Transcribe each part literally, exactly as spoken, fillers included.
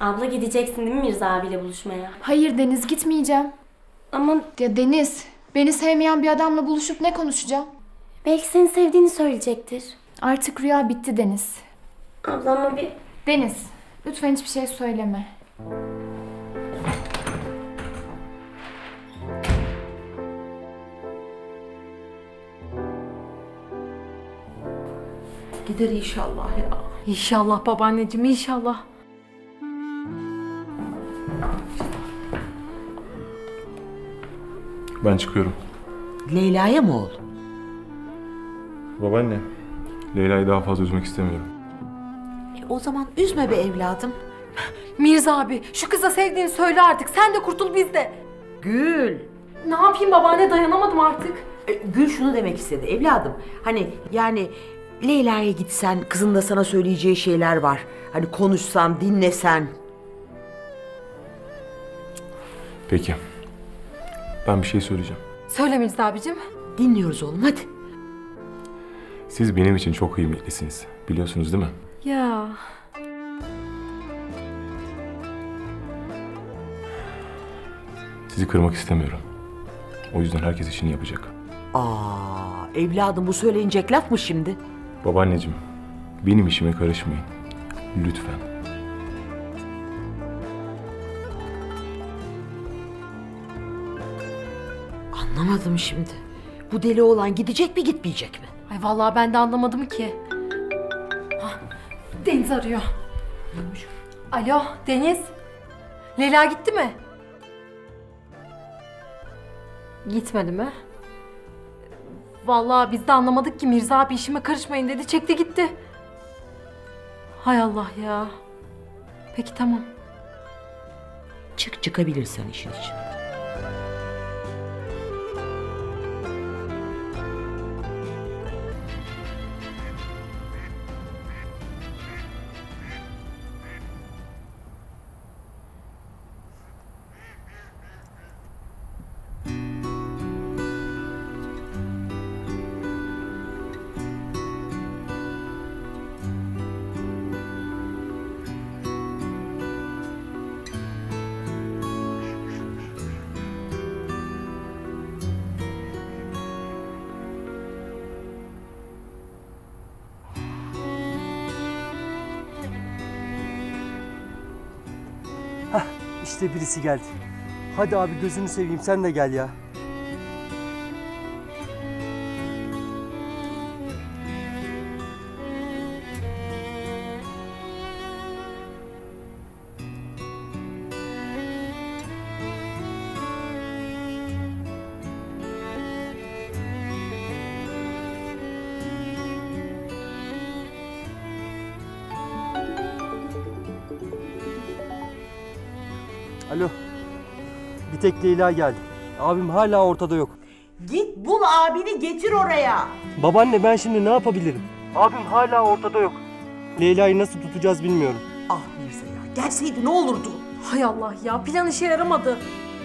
Abla gideceksin değil mi Mirza abiyle buluşmaya? Hayır Deniz, gitmeyeceğim. Ama Ya Deniz, beni sevmeyen bir adamla buluşup ne konuşacağım? belki seni sevdiğini söyleyecektir. Artık rüya bitti Deniz. Ablama bir... Deniz, lütfen hiçbir şey söyleme. Gider inşallah ya. İnşallah babaanneciğim, inşallah. Ben çıkıyorum. Leyla'ya mı oğlum? Babaanne, Leyla'yı daha fazla üzmek istemiyorum. E, o zaman üzme be evladım. Mirza abi, şu kıza sevdiğini söyle artık. Sen de kurtul, biz de. Gül. Ne yapayım babaanne, dayanamadım artık. E, Gül şunu demek istedi evladım. Hani yani Leyla'ya gitsen kızın da sana söyleyeceği şeyler var. Hani konuşsan, dinlesen. Peki. Ben bir şey söyleyeceğim. Söyle Mirza abicim. Dinliyoruz oğlum, hadi. Siz benim için çok kıymetlisiniz. Biliyorsunuz değil mi? Ya. Sizi kırmak istemiyorum. O yüzden herkes işini yapacak. Aa, evladım bu söylenecek laf mı şimdi? Babaanneciğim, benim işime karışmayın. Lütfen. Anlamadım şimdi. Bu deli oğlan gidecek mi, gitmeyecek mi? Ay vallahi ben de anlamadım ki. Hah, Deniz arıyor. Alo Deniz. Leyla gitti mi? Gitmedi mi? Vallahi biz de anlamadık ki, Mirza abi işime karışmayın dedi, çekti gitti. Hay Allah ya. Peki tamam. Çık çıkabilirsen işin için. İşte birisi geldi. Hadi abi gözünü seveyim sen de gel ya. Alo. Bir tek Leyla geldi. Abim hala ortada yok. Git bul abini, getir oraya. Babaanne ben şimdi ne yapabilirim? Abim hala ortada yok. Leyla'yı nasıl tutacağız bilmiyorum. Ah Mirza ya, gelseydi ne olurdu? Hay Allah ya, plan işe yaramadı.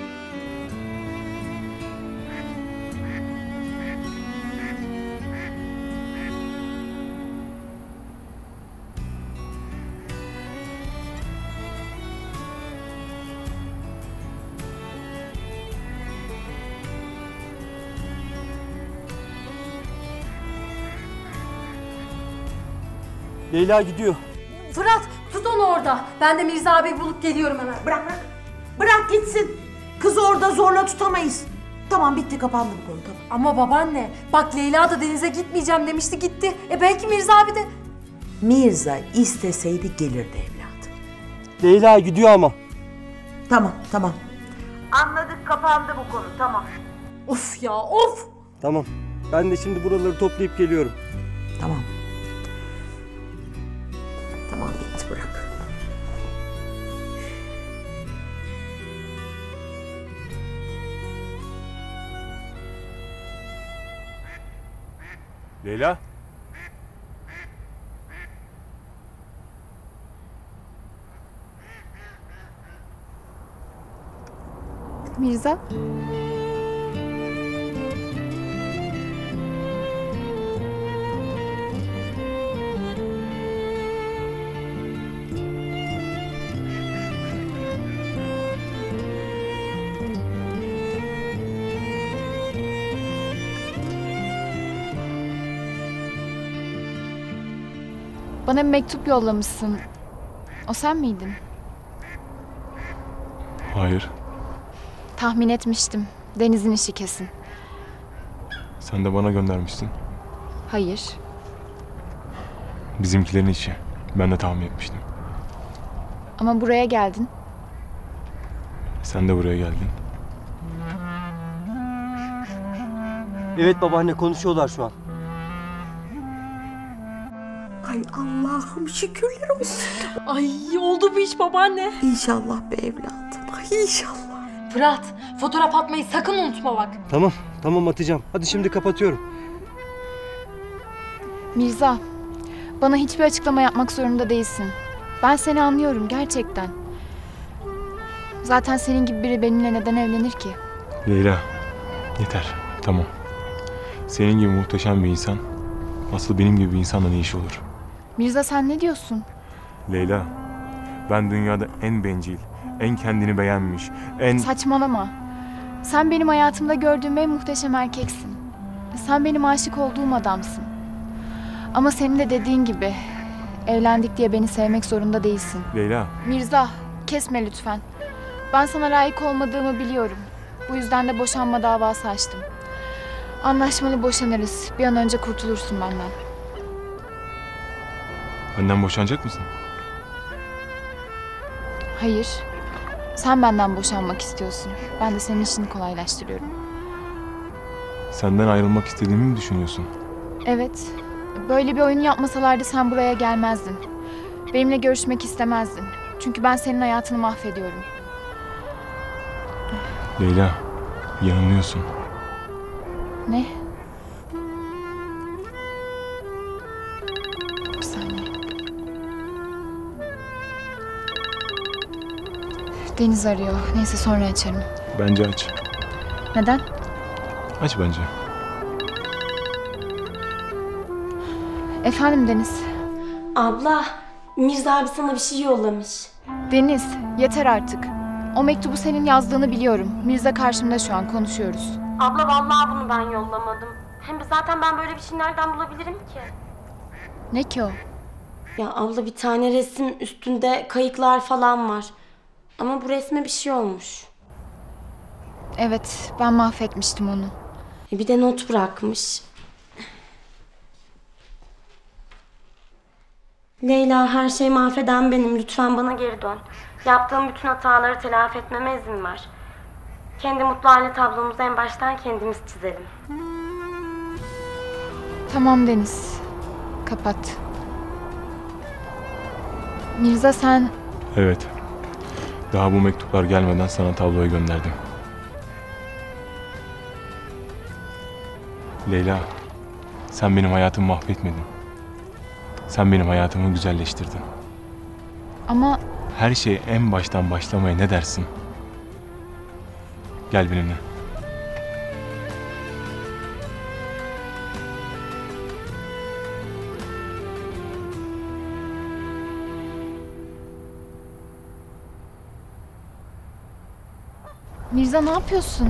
Leyla gidiyor. Fırat tut onu orada. Ben de Mirza abiyi bulup geliyorum hemen. Bırak bırak. Bırak gitsin. Kızı orada zorla tutamayız. Tamam bitti, kapandı bu konu, tamam. Ama babaanne bak, Leyla da denize gitmeyeceğim demişti, gitti. E belki Mirza abi de... Mirza isteseydi gelirdi evladım. Leyla gidiyor ama. Tamam tamam. Anladık, kapandı bu konu, tamam. Of ya of! Tamam. Ben de şimdi buraları toplayıp geliyorum. Tamam. Tamam bitti, bırak. Leyla. Mirza. Bana bir mektup yollamışsın. O sen miydin? Hayır. Tahmin etmiştim. Deniz'in işi kesin. Sen de bana göndermiştin. Hayır. Bizimkilerin işi. Ben de tahmin etmiştim. Ama buraya geldin. Sen de buraya geldin. Evet babaanne, konuşuyorlar şu an. Ay Allah'ım şükürler olsun. Ay oldu bu iş babaanne. İnşallah be evladım. Ay inşallah. Fırat, fotoğraf atmayı sakın unutma bak. Tamam, tamam atacağım. Hadi şimdi kapatıyorum. Mirza, bana hiçbir açıklama yapmak zorunda değilsin. Ben seni anlıyorum gerçekten. Zaten senin gibi biri benimle neden evlenir ki? Leyla, yeter. Tamam. Senin gibi muhteşem bir insan, asıl benim gibi bir insanla ne işi olur? Mirza sen ne diyorsun? Leyla, ben dünyada en bencil, en kendini beğenmiş, en... Saçmalama. Sen benim hayatımda gördüğüm en muhteşem erkeksin. Sen benim aşık olduğum adamsın. Ama senin de dediğin gibi evlendik diye beni sevmek zorunda değilsin. Leyla, Mirza, kesme lütfen. Ben sana layık olmadığımı biliyorum. Bu yüzden de boşanma davası açtım. Anlaşmalı boşanırız. Bir an önce kurtulursun benden. benden boşanacak mısın? Hayır. Sen benden boşanmak istiyorsun. Ben de senin işini kolaylaştırıyorum. Senden ayrılmak istediğimi mi düşünüyorsun? Evet. Böyle bir oyun yapmasalardı sen buraya gelmezdin. Benimle görüşmek istemezdin. Çünkü ben senin hayatını mahvediyorum. Leyla, yanılıyorsun. Ne? Bir saniye. Deniz arıyor. Neyse sonra açarım. Bence aç. Neden? Aç bence. Efendim Deniz. Abla, Mirza abi sana bir şey yollamış. Deniz, yeter artık. O mektubu senin yazdığını biliyorum. Mirza karşımda şu an konuşuyoruz. Abla vallahi bunu ben yollamadım. Hem zaten ben böyle bir şey nereden bulabilirim ki? Ne ki o? Ya abla bir tane resim üstünde kayıklar falan var. Ama bu resme bir şey olmuş. Evet, ben mahvetmiştim onu. E bir de not bırakmış. Leyla, her şeyi mahveden benim. Lütfen bana geri dön. Yaptığım bütün hataları telafi etmeme izin ver. Kendi mutlu aile tablomuzu en baştan kendimiz çizelim. Tamam Deniz. Kapat. Mirza sen... Evet. Daha bu mektuplar gelmeden sana tabloyu gönderdim. Leyla, sen benim hayatımı mahvetmedin. Sen benim hayatımı güzelleştirdin. Ama Her şey en baştan başlamaya ne dersin? Gel benimle. Mirza ne yapıyorsun?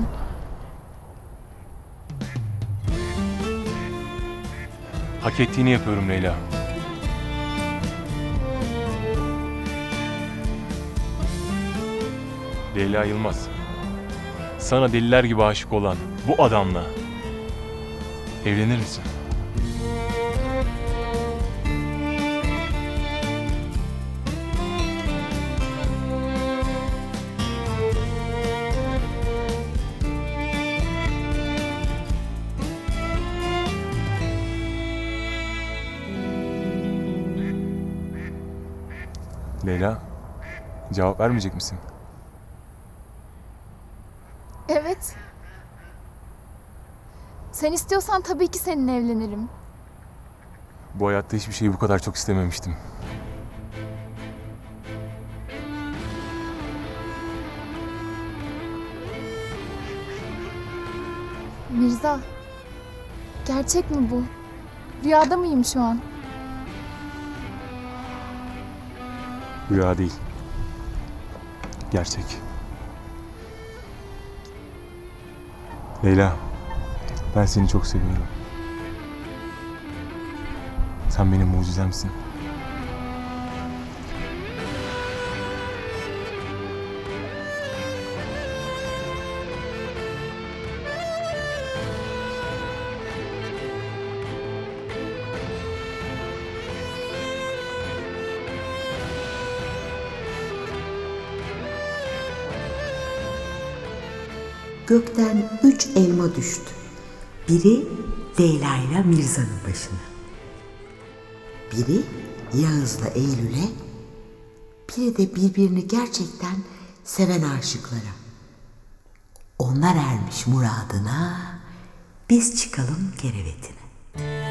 Hak ettiğini yapıyorum Leyla. Leyla Yılmaz. Sana deliler gibi aşık olan bu adamla evlenir misin? Leyla, cevap vermeyecek misin? Evet. Sen istiyorsan tabii ki seninle evlenirim. Bu hayatta hiçbir şeyi bu kadar çok istememiştim. Mirza, gerçek mi bu? Rüyada mıyım şu an? Rüya değil. Gerçek. Leyla, ben seni çok seviyorum. Sen benim mucizemsin. gökten üç elma düştü. Biri Leyla ile Mirza'nın başına. Biri Yağız'la Eylül'e, biri de birbirini gerçekten seven aşıklara. Onlar ermiş muradına, biz çıkalım kerevetine.